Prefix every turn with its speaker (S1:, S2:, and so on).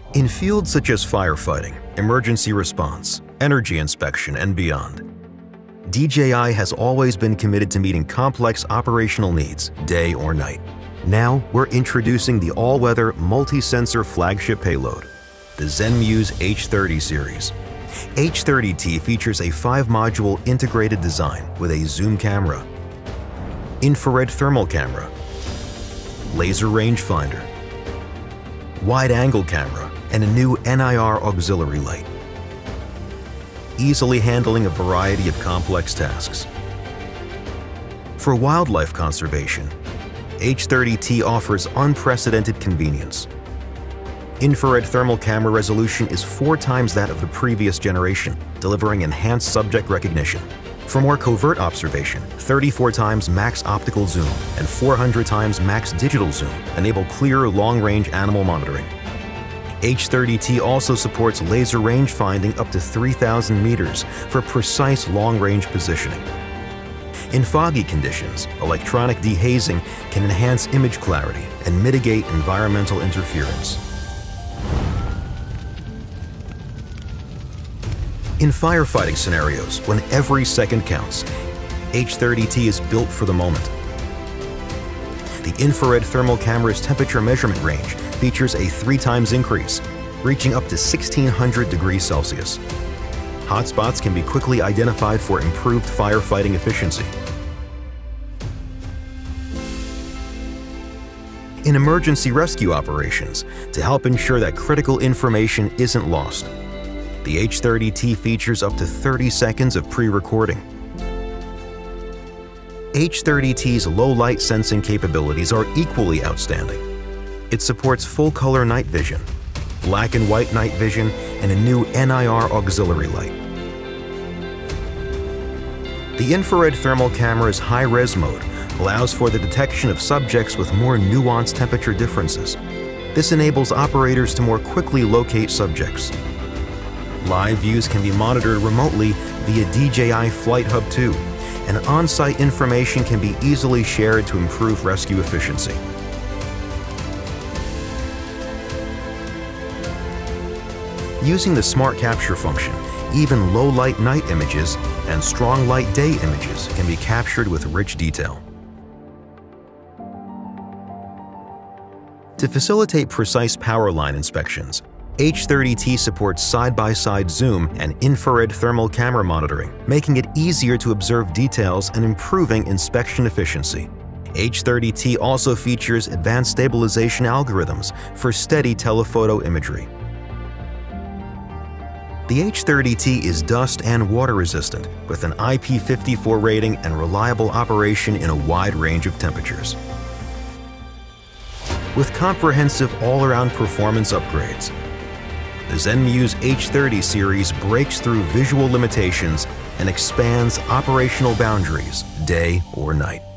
S1: In fields such as firefighting, emergency response, energy inspection, and beyond, DJI has always been committed to meeting complex operational needs, day or night. Now, we're introducing the all-weather, multi-sensor flagship payload, the ZenMuse H30 series. H30T features a 5-module integrated design with a zoom camera, infrared thermal camera, laser rangefinder, wide-angle camera, and a new NIR auxiliary light, easily handling a variety of complex tasks. For wildlife conservation, H30T offers unprecedented convenience. Infrared thermal camera resolution is 4 times that of the previous generation, delivering enhanced subject recognition. For more covert observation, 34 times max optical zoom and 400 times max digital zoom enable clear long-range animal monitoring. H30T also supports laser range finding up to 3,000 meters for precise long-range positioning. In foggy conditions, electronic dehazing can enhance image clarity and mitigate environmental interference. In firefighting scenarios, when every second counts, H30T is built for the moment. The infrared thermal camera's temperature measurement range features a 3 times increase, reaching up to 1,600 degrees Celsius. Hotspots can be quickly identified for improved firefighting efficiency. In emergency rescue operations, to help ensure that critical information isn't lost, the H30T features up to 30 seconds of pre-recording. H30T's low-light sensing capabilities are equally outstanding. It supports full-color night vision, black and white night vision, and a new NIR auxiliary light. The infrared thermal camera's high-res mode allows for the detection of subjects with more nuanced temperature differences. This enables operators to more quickly locate subjects. Live views can be monitored remotely via DJI Flight Hub 2, and on-site information can be easily shared to improve rescue efficiency. Using the Smart Capture function, even low-light night images and strong light day images can be captured with rich detail. To facilitate precise power line inspections, H30T supports side-by-side zoom and infrared thermal camera monitoring, making it easier to observe details and improving inspection efficiency. H30T also features advanced stabilization algorithms for steady telephoto imagery. The H30T is dust and water resistant, with an IP54 rating and reliable operation in a wide range of temperatures. With comprehensive all-around performance upgrades, the ZenMuse H30 series breaks through visual limitations and expands operational boundaries day or night.